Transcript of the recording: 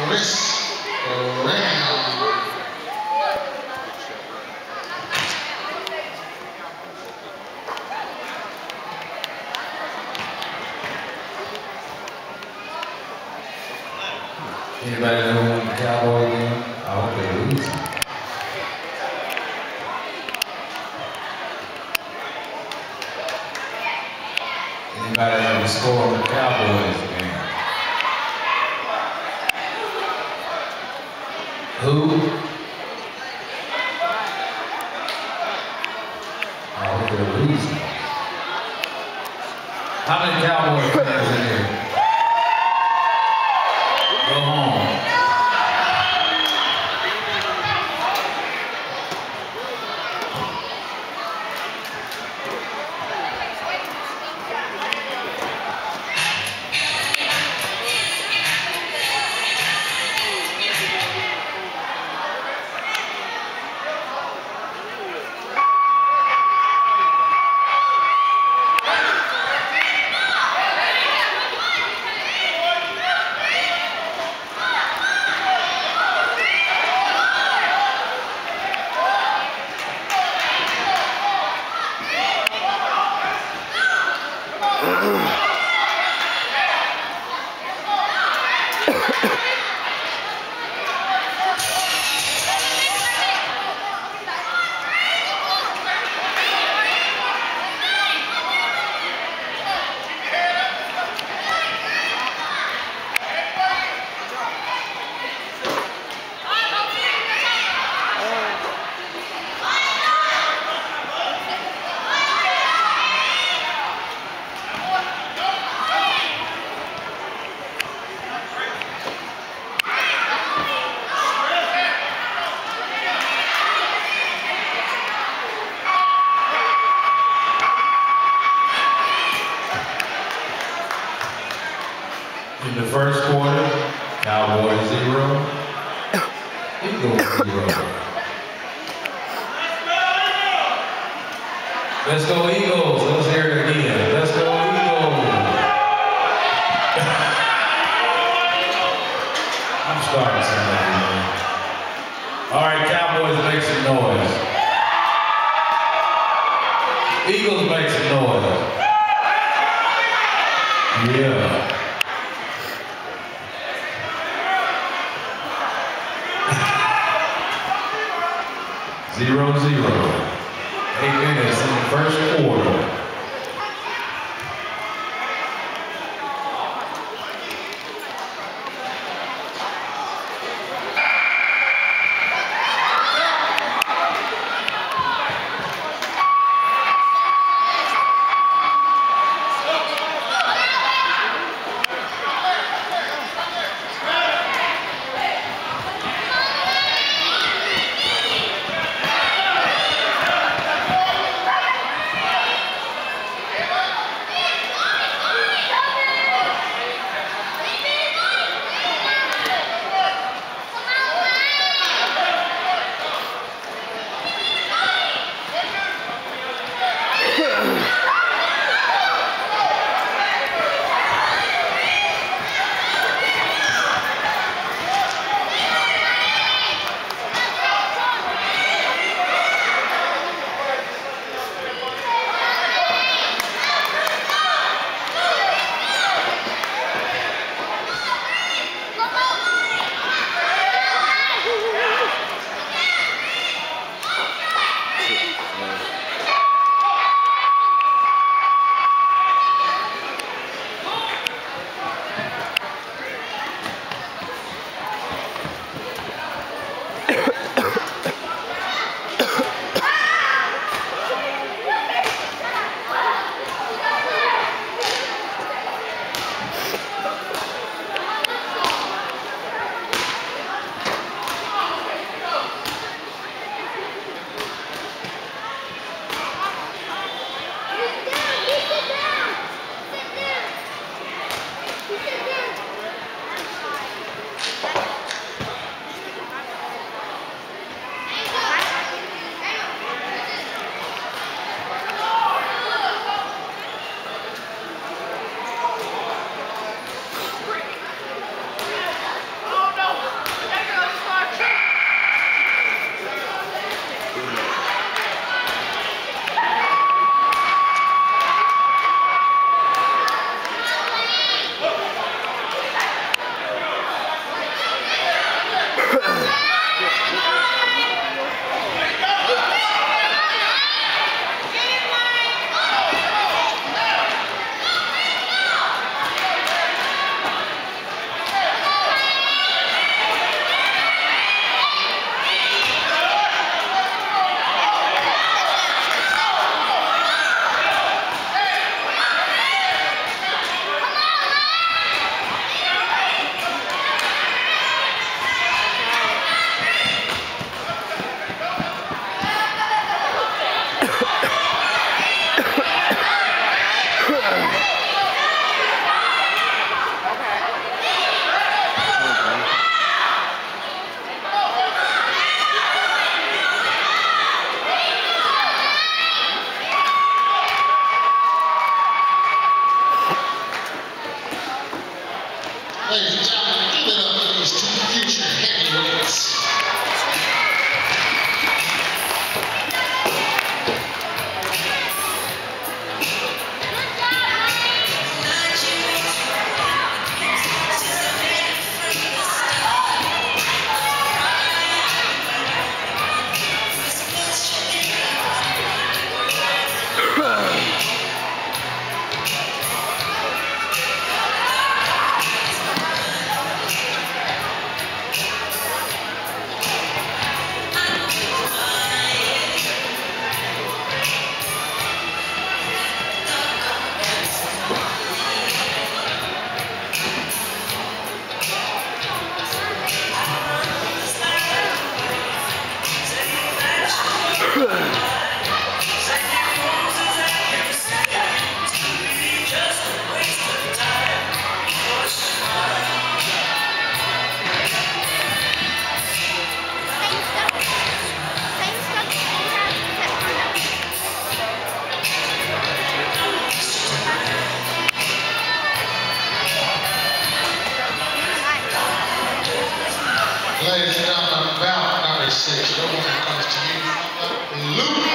Anybody know who won the Cowboy game? I hope they lose. Anybody know the score of the Cowboys game? Who? I hope they're losing. How many Cowboy fans in here? Go home. In the first quarter, Cowboys 0, Eagles 0. Let's go Eagles. Let's hear it again. Let's go Eagles. I'm starting something, man. All right, Cowboys, make some noise. Eagles, make some noise. Yeah. 0-0. 8 minutes in the first quarter. Ladies and gentlemen, give it up for these two future heavyweights. Ladies and gentlemen, bout number 6, the one that comes to you, Luke.